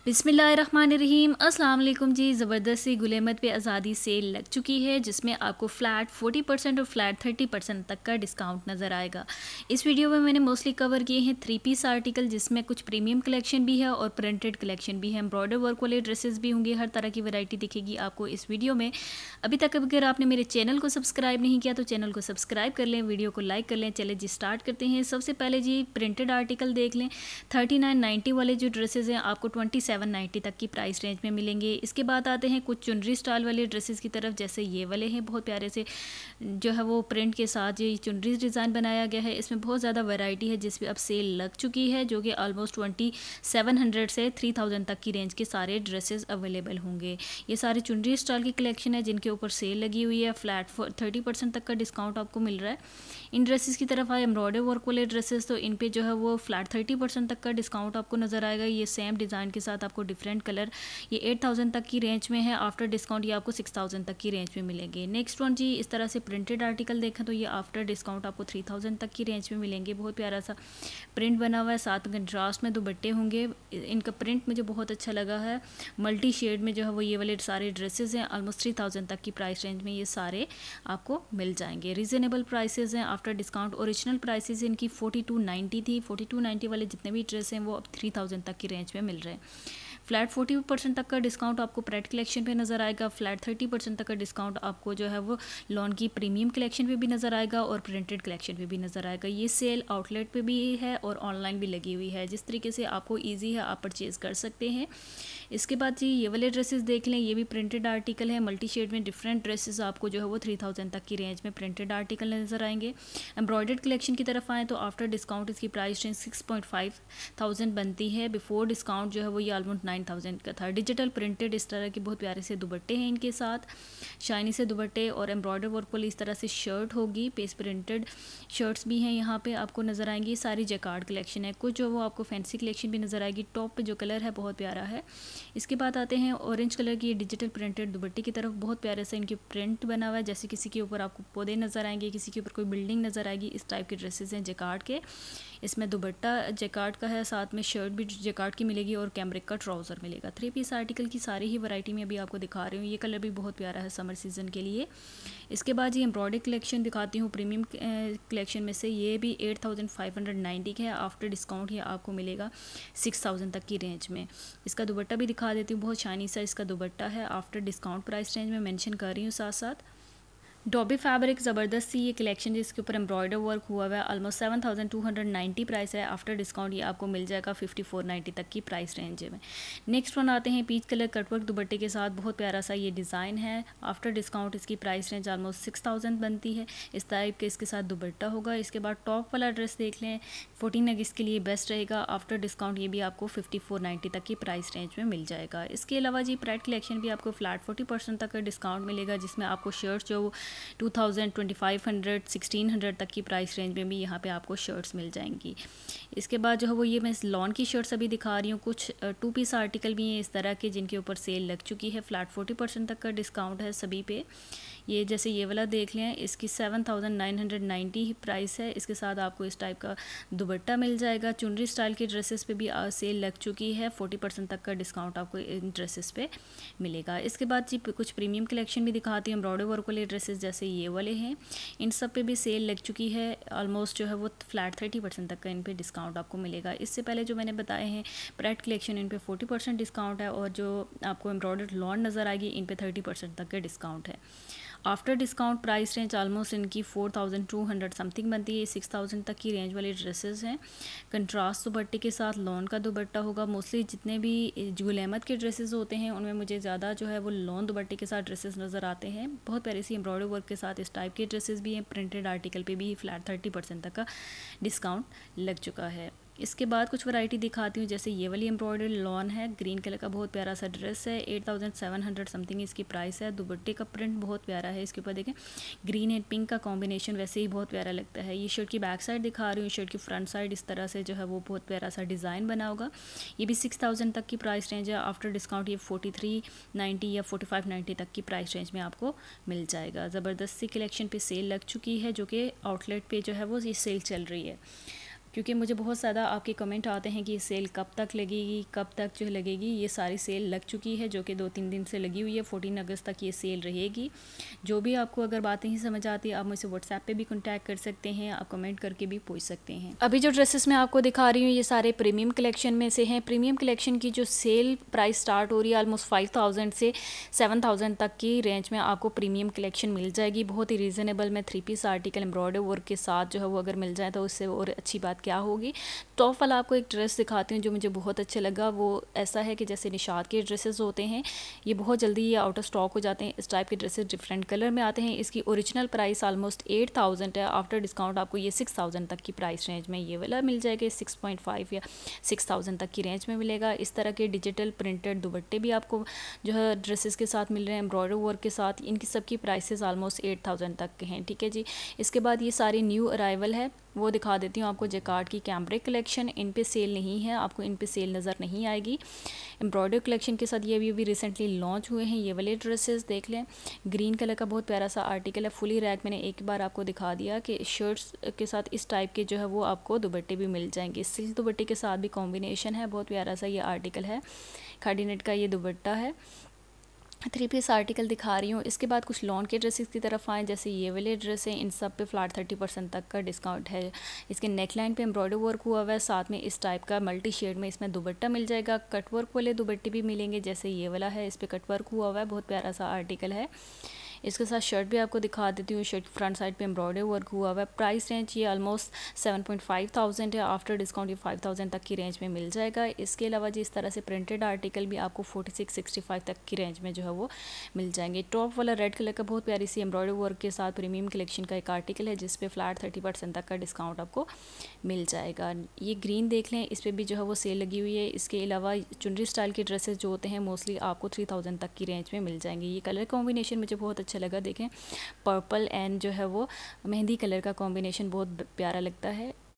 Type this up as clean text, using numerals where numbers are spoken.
बिस्मिल्लाहिर्रहमानिर्रहीम। अस्सलाम वालेकुम जी। ज़बरदस्ती गुल अहमद पे आज़ादी सेल लग चुकी है, जिसमें आपको फ़्लैट 40% और फ्लैट 30% तक का डिस्काउंट नज़र आएगा। इस वीडियो में मैंने मोस्टली कवर किए हैं 3 पीस आर्टिकल, जिसमें कुछ प्रीमियम कलेक्शन भी है और प्रिंटेड कलेक्शन भी है। एम्ब्रॉयडर वर्क वाले ड्रेसेस भी होंगे, हर तरह की वैरायटी दिखेगी आपको इस वीडियो में। अभी तक अगर आपने मेरे चैनल को सब्सक्राइब नहीं किया तो चैनल को सब्सक्राइब कर लें, वीडियो को लाइक कर लें। चले जी स्टार्ट करते हैं। सबसे पहले जी प्रिंटेड आर्टिकल देख लें। 3990 वाले जो ड्रेसेस हैं आपको 2790 तक की प्राइस रेंज में मिलेंगे। इसके बाद आते हैं कुछ चुनरी स्टाइल वाले ड्रेसेस की तरफ, जैसे ये वाले हैं, बहुत प्यारे से जो है वो प्रिंट के साथ ये चुनरी डिज़ाइन बनाया गया है। इसमें बहुत ज़्यादा वैरायटी है जिस पे अब सेल लग चुकी है, जो कि ऑलमोस्ट 2700 से 3000 तक की रेंज के सारे ड्रेसेस अवेलेबल होंगे। ये सारे चुनरी स्टाइल की कलेक्शन है जिनके ऊपर सेल लगी हुई है। फ्लैट 30% तक का डिस्काउंट आपको मिल रहा है। इन ड्रेसेस की तरफ आए एम्ब्रॉयडर वर्क वाले ड्रेसेस, तो इन पे जो है वो फ्लैट 30% तक का डिस्काउंट आपको नज़र आएगा। ये सेम डिज़ाइन के साथ आपको डिफरेंट कलर, ये 8000 तक की रेंज में है। आफ्टर डिस्काउंट ये आपको 6000 तक की रेंज में मिलेंगे। नेक्स्ट वन जी, इस तरह से प्रिंटेड आर्टिकल देखें तो ये आफ्टर डिस्काउंट आपको 3000 तक की रेंज में मिलेंगे। बहुत प्यारा सा प्रिंट बना हुआ है, साथ कंट्रास्ट में दुपट्टे होंगे। इनका प्रिंट मुझे बहुत अच्छा लगा है। मल्टी शेड में जो है वो ये वाले सारे ड्रेसेस हैं। ऑलमोस्ट 3000 तक की प्राइस रेंज में ये सारे आपको मिल जाएंगे। रीज़नेबल प्राइसेस हैं आफ्टर डिस्काउंट। ओरिजिनल प्राइसेस इनकी 4290 थी। 4290 वाले जितने भी ड्रेस हैं वो अब 3000 तक की रेंज में मिल रहे हैं। फ्लैट 40% तक का डिस्काउंट आपको प्रेट कलेक्शन पे नज़र आएगा। फ्लैट 30% तक का डिस्काउंट आपको जो है वो लॉन की प्रीमियम कलेक्शन पे भी नज़र आएगा और प्रिंटेड कलेक्शन पे भी नज़र आएगा। ये सेल आउटलेट पे भी है और ऑनलाइन भी लगी हुई है। जिस तरीके से आपको ईजी है आप परचेज़ कर सकते हैं। इसके बाद जी ये वाले ड्रेसेस देख लें, ये भी प्रिंटेड आर्टिकल है। मल्टी शेड में डिफरेंट ड्रेसेस आपको जो है वो 3000 तक की रेंज में प्रिंटेड आर्टिकल नज़र आएंगे। एम्ब्रॉयडर्ड कलेक्शन की तरफ आएँ तो आफ्टर डिस्काउंट इसकी प्राइस रेंज 6.5000 बनती है। बिफोर डिस्काउंट जो है वो ये ऑलमोस्ट 9000 का था। डिजिटल प्रिंटेड इस तरह के बहुत प्यारे से दुपट्टे हैं इनके साथ, शाइनी से दुपट्टे और एम्ब्रॉयडर वर्क वाली इस तरह से शर्ट होगी। पेस्ट प्रिंटेड शर्ट्स भी हैं यहाँ पे आपको नज़र आएंगी। सारी जैकार्ड कलेक्शन है। कुछ जो वो आपको फैंसी कलेक्शन भी नज़र आएगी। टॉप पे जो कलर है बहुत प्यारा है। इसके बाद आते हैं ऑरेंज कलर की डिजिटल प्रिंटेड दुपट्टे की तरफ। बहुत प्यारे से इनके प्रिंट बना हुआ है, जैसे किसी के ऊपर आपको पौधे नज़र आएंगे, किसी के ऊपर कोई बिल्डिंग नज़र आएगी। इस टाइप के ड्रेसेस हैं जैकार्ड के। इसमें दुपट्टा जैकार्ड का है, साथ में शर्ट भी जैकार्ड की मिलेगी और कैमरिक का ट्राउज़र मिलेगा। 3 पीस आर्टिकल की सारी ही वैरायटी में अभी आपको दिखा रही हूँ। ये कलर भी बहुत प्यारा है समर सीज़न के लिए। इसके बाद ये एम्ब्रॉयडरी कलेक्शन दिखाती हूँ प्रीमियम कलेक्शन में से। ये भी 8590 का है। आफ्टर डिस्काउंट ये आपको मिलेगा 6000 तक की रेंज में। इसका दुपट्टा भी दिखा देती हूँ, बहुत शाइनी सा इसका दुपट्टा है। आफ्टर डिस्काउंट प्राइस रेंज में मेंशन कर रही हूँ साथ साथ। डॉबी फैब्रिक ज़बरदस्त सी ये कलेक्शन जिसके ऊपर एम्ब्रॉयडर वर्क हुआ हुआ है। ऑलमोस्ट 7290 प्राइस है। आफ्टर डिस्काउंट ये आपको मिल जाएगा 5490 तक की प्राइस रेंज में। नेक्स्ट वन आते हैं पीच कलर कटवर्क दुपट्टे के साथ। बहुत प्यारा सा ये डिज़ाइन है। आफ्टर डिस्काउंट इसकी प्राइस रेंज ऑलमोस्ट 6000 बनती है। इस टाइप के इसके साथ दुपट्टा होगा। इसके बाद टॉप वाला ड्रेस देख लें, 14 अगस्त के लिए बेस्ट रहेगा। आफ्टर डिस्काउंट ये भी आपको 5490 तक की प्राइस रेंज में मिल जाएगा। इसके अलावा जी प्रेट कलेक्शन भी आपको फ्लैट 40% तक का डिस्काउंट मिलेगा, जिसमें आपको शर्ट्स जो 2000, 2500, 1600 तक की प्राइस रेंज में भी यहाँ पे आपको शर्ट्स मिल जाएंगी। इसके बाद जो है वो ये मैं लॉन की शर्ट्स अभी दिखा रही हूँ। कुछ 2 पीस आर्टिकल भी हैं इस तरह के जिनके ऊपर सेल लग चुकी है। फ्लैट 40% तक का डिस्काउंट है सभी पे। ये जैसे ये वाला देख लें, इसकी 7990 प्राइस है। इसके साथ आपको इस टाइप का दुपट्टा मिल जाएगा। चुनरी स्टाइल की ड्रेसेस पे भी सेल लग चुकी है। 40% तक का डिस्काउंट आपको इन ड्रेसेस पे मिलेगा। इसके बाद जी कुछ प्रीमियम कलेक्शन भी दिखाती हूँ। एम्ब्रॉयडर वर्क वाले ड्रेसेस जैसे ये वाले हैं, इन सब पे भी सेल लग चुकी है। ऑलमोस्ट जो है वो फ्लैट 30% तक का इन पे डिस्काउंट आपको मिलेगा। इससे पहले जो मैंने बताए हैं प्रेट कलेक्शन, इन पे 40% डिस्काउंट है और जो आपको एम्ब्रॉयडर्ड लॉन नज़र आएगी इन पे 30% तक का डिस्काउंट है। After discount price range almost इनकी 4200 समथिंग बनती है। 6000 तक की रेंज वाले ड्रेसेस हैं। कंट्रास्ट दुपट्टे के साथ लॉन का दुपट्टा होगा। मोस्टली जितने भी गुल अहमद के ड्रेसेस होते हैं उनमें मुझे ज़्यादा जो है वो लॉन दुपट्टे के साथ ड्रेसेस नज़र आते हैं। बहुत प्यारी सी एम्ब्रॉयडरी वर्क के साथ इस टाइप के ड्रेसेस भी हैं। प्रिंटेड आर्टिकल पे भी फ्लैट 30% तक का डिस्काउंट लग चुका है। इसके बाद कुछ वैरायटी दिखाती हूँ, जैसे ये वाली एम्ब्रॉयडरी लॉन है। ग्रीन कलर का बहुत प्यारा सा ड्रेस है। 8700 समथिंग इसकी प्राइस है। दुपट्टे का प्रिंट बहुत प्यारा है। इसके ऊपर देखें ग्रीन एंड पिंक का कॉम्बिनेशन वैसे ही बहुत प्यारा लगता है। ये शर्ट की बैक साइड दिखा रही हूँ। शर्ट की फ्रंट साइड इस तरह से जो है वो बहुत प्यारा सा डिज़ाइन बना होगा। ये भी 6000 तक की प्राइस रेंज है। आफ्टर डिस्काउंट ये 4390 या 4590 तक की प्राइस रेंज में आपको मिल जाएगा। ज़बरदस्ती कलेक्शन पे सेल लग चुकी है, जो कि आउटलेट पे जो है वो ये सेल चल रही है। क्योंकि मुझे बहुत ज़्यादा आपके कमेंट आते हैं कि ये सेल कब तक लगेगी, कब तक जो लगेगी। ये सारी सेल लग चुकी है, जो कि 2-3 दिन से लगी हुई है। 14 अगस्त तक ये सेल रहेगी। जो भी आपको अगर बातें ही समझ आती है, आप मुझसे व्हाट्सएप पे भी कांटेक्ट कर सकते हैं, आप कमेंट करके भी पूछ सकते हैं। अभी जो ड्रेसेस मैं आपको दिखा रही हूँ ये सारे प्रीमियम कलेक्शन में से हैं। प्रीमियम कलेक्शन की जो सेल प्राइस स्टार्ट हो रही है ऑलमोस्ट 5000 से 7000 तक की रेंज में आपको प्रीमियम कलेक्शन मिल जाएगी। बहुत ही रीज़नेबल में 3 पीस आर्टिकल एम्ब्रॉयडरी वर्क के साथ जो है वो अगर मिल जाए तो उससे और अच्छी बात क्या होगी। टॉप वाला आपको एक ड्रेस दिखाती हूँ जो मुझे बहुत अच्छा लगा। वो ऐसा है कि जैसे निशात के ड्रेसेस होते हैं, ये बहुत जल्दी ये आउट ऑफ स्टॉक हो जाते हैं। इस टाइप के ड्रेसेस डिफरेंट कलर में आते हैं। इसकी ओरिजिनल प्राइस ऑलमोस्ट 8000 है। आफ्टर डिस्काउंट आपको ये 6000 तक की प्राइस रेंज में ये वाला मिल जाएगा। 6.5 या 6000 तक की रेंज में मिलेगा। इस तरह के डिजिटल प्रिंटेड दुपट्टे भी आपको जो है ड्रेसेस के साथ मिल रहे हैं एम्ब्रॉयडरी वर्क के साथ। इनकी सबकी प्राइसेस ऑलमोस्ट 8000 तक के हैं, ठीक है जी। इसके बाद ये सारी न्यू अराइवल है, वो दिखा देती हूँ आपको। जैकार्ड की कैम्ब्रिक कलेक्शन, इन पे सेल नहीं है, आपको इन पे सेल नज़र नहीं आएगी। एम्ब्रॉयडरी कलेक्शन के साथ ये भी रिसेंटली लॉन्च हुए हैं ये वाले ड्रेसेस। देख लें, ग्रीन कलर का बहुत प्यारा सा आर्टिकल है, फुली रैक। मैंने एक बार आपको दिखा दिया कि शर्ट्स के साथ इस टाइप के जो है वो आपको दुपट्टे भी मिल जाएंगे। सिल्क दुपट्टे के साथ भी कॉम्बिनेशन है, बहुत प्यारा सा ये आर्टिकल है। खादी नेट का ये दुपट्टा है। 3 पीस आर्टिकल दिखा रही हूँ। इसके बाद कुछ लॉन के ड्रेसेस की तरफ आएँ, जैसे ये वाले ड्रेस हैं, इन सब पे फ्लैट 30% तक का डिस्काउंट है। इसके नेक लाइन पे एम्ब्रॉयडरी वर्क हुआ हुआ है, साथ में इस टाइप का मल्टी शेड में इसमें दुपट्टा मिल जाएगा। कट वर्क वाले दुपट्टे भी मिलेंगे, जैसे ये वाला है, इस पर कट वर्क हुआ हुआ है, बहुत प्यारा सा आर्टिकल है। इसके साथ शर्ट भी आपको दिखा देती हूँ। शर्ट फ्रंट साइड पे एम्ब्रॉयडरी वर्क हुआ हुआ है। प्राइस रेंज ये ऑलमोस्ट 7.5000 है। आफ्टर डिस्काउंट ये 5000 तक की रेंज में मिल जाएगा। इसके अलावा जी इस तरह से प्रिंटेड आर्टिकल भी आपको 46-65 तक की रेंज में जो है वो मिल जाएंगे। टॉप वाला रेड कलर का बहुत प्यारी सी एम्ब्रॉयडरी वर्क के साथ प्रीमियम कलेक्शन का एक आर्टिकल है, जिसपे फ्लैट 30% तक का डिस्काउंट आपको मिल जाएगा। ये ग्रीन देख लें, इस पर भी जो है वो सेल लगी हुई है। इसके अलावा चुनरी स्टाइल के ड्रेसेस जो होते हैं मोस्टली आपको 3000 तक की रेंज में मिल जाएंगे। ये कलर कॉम्बिनेशन मुझे बहुत अच्छा लगा। देखें, पर्पल एंड जो है वो मेहंदी कलर का कॉम्बिनेशन बहुत प्यारा लगता है।